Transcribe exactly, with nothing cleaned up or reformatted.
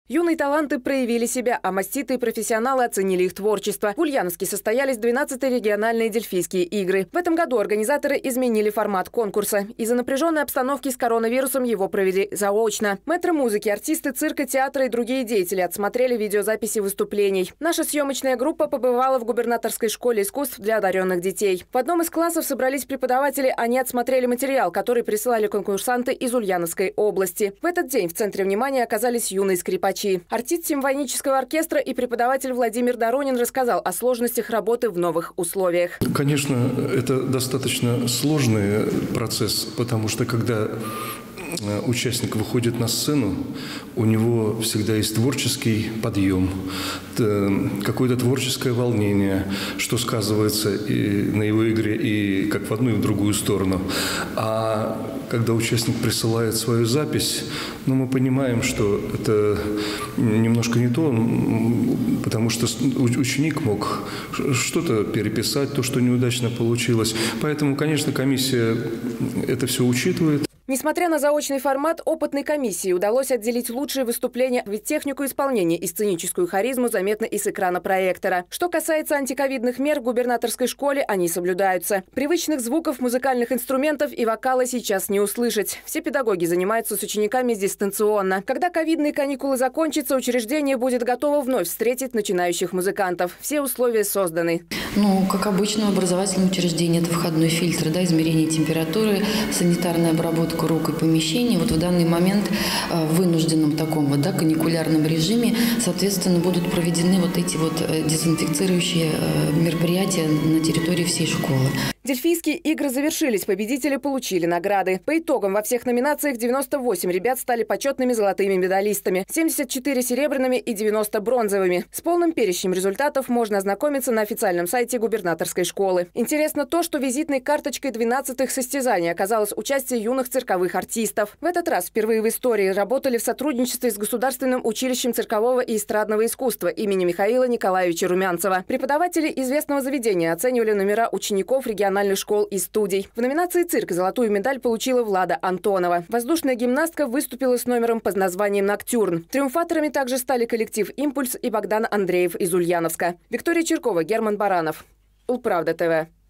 Юные таланты проявили себя, а маститые профессионалы оценили их творчество. В Ульяновске состоялись двенадцатые региональные дельфийские игры. В этом году организаторы изменили формат конкурса. Из-за напряженной обстановки с коронавирусом его провели заочно. Мэтры музыки, артисты цирка, театра и другие деятели отсмотрели видеозаписи выступлений. Наша съемочная группа побывала в губернаторской школе искусств для одаренных детей. В одном из классов собрались преподаватели, они отсмотрели материал, который присылали конкурсанты из Ульяновской области. В этот день в центре внимания оказались юные скрипачи. Артист симфонического оркестра и преподаватель Владимир Доронин рассказал о сложностях работы в новых условиях. Конечно, это достаточно сложный процесс, потому что когда участник выходит на сцену, у него всегда есть творческий подъем, какое-то творческое волнение, что сказывается и на его игре и как в одну, и в другую сторону. А когда участник присылает свою запись, ну, мы понимаем, что это немножко не то, потому что ученик мог что-то переписать, то, что неудачно получилось. Поэтому, конечно, комиссия это все учитывает. Несмотря на заочный формат, опытной комиссии удалось отделить лучшие выступления, ведь технику исполнения и сценическую харизму заметно и с экрана проектора. Что касается антиковидных мер, в губернаторской школе они соблюдаются. Привычных звуков, музыкальных инструментов и вокала сейчас не услышать. Все педагоги занимаются с учениками дистанционно. Когда ковидные каникулы закончатся, учреждение будет готово вновь встретить начинающих музыкантов. Все условия созданы. Ну, как обычно, в образовательном учреждении это входной фильтр, да, измерение температуры, санитарная обработка рук и помещений. Вот в данный момент в вынужденном таком вот, да, каникулярном режиме, соответственно, будут проведены вот эти вот дезинфицирующие мероприятия на территории всей школы. Дельфийские игры завершились, победители получили награды. По итогам во всех номинациях девяносто восемь ребят стали почетными золотыми медалистами, семьдесят четыре серебряными и девяносто бронзовыми. С полным перечнем результатов можно ознакомиться на официальном сайте губернаторской школы. Интересно то, что визитной карточкой двенадцатых состязаний оказалось участие юных цирковых артистов. В этот раз впервые в истории работали в сотрудничестве с Государственным училищем циркового и эстрадного искусства имени Михаила Николаевича Румянцева. Преподаватели известного заведения оценивали номера учеников региональных школ и студий. В номинации «Цирк» золотую медаль получила Влада Антонова. Воздушная гимнастка выступила с номером под названием «Ноктюрн». Триумфаторами также стали коллектив «Импульс» и Богдан Андреев из Ульяновска. Виктория Черкова, Герман Баранов. Улправда ТВ.